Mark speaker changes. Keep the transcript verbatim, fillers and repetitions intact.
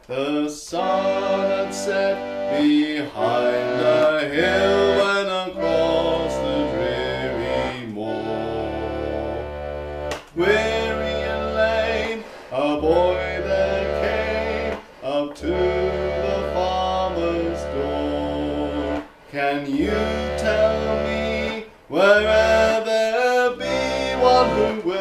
Speaker 1: The sun had set behind the hill when across the dreary moor, weary and lame, a boy there came up to the farmer's door. Can you tell me where there be one who will